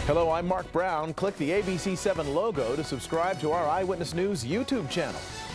Hello, I'm Mark Brown. Click the ABC7 logo to subscribe to our Eyewitness News YouTube channel.